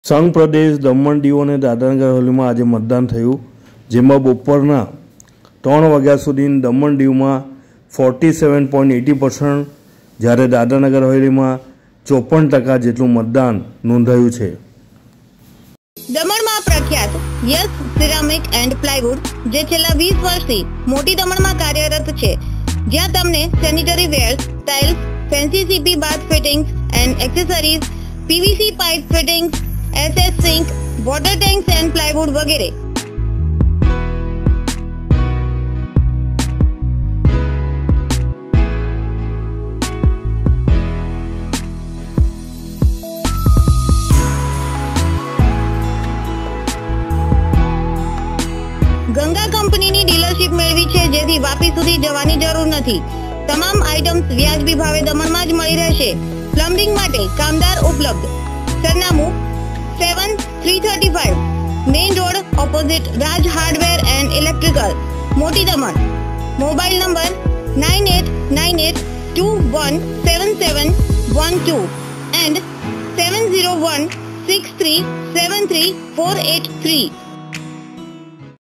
સંઘ પ્રદેશ દમણ દીવ અને દાદરાનગર હવેલીમાં આજે મતદાન થયું, જેમાં બપોરના 3 વાગ્યા સુધી દમણ દીવમાં 47.80%, જ્યારે દાદરાનગર હવેલીમાં 54% જેટલું મતદાન નોંધાયું છે। દમણમાં પ્રખ્યાત યસ સિરામિક એન્ડ પ્લાયવુડ જે છેલ્લા 20 વર્ષથી મોટી દમણમાં કાર્યરત છે, જ્યાં તમને sanitary wares, tiles, fancy CP bath fittings and accessories, PVC pipe fittings, SS sink, water tanks and plywood વગેરે। ગંગા કંપનીની ડીલરશીપ મેળવી છે, જેથી વાપી સુધી જવાની જરૂર નથી। તમામ આઇટમ્સ વ્યાજબી ભાવે દમણમાં જ મળી રહેશે। પ્લમ્બિંગ માટે કામદાર ઉપલબ્ધ। સરનામું 7335 main road opposite Raj hardware and electrical, Moti Daman. Mobile number 9898217712 and 7016373483।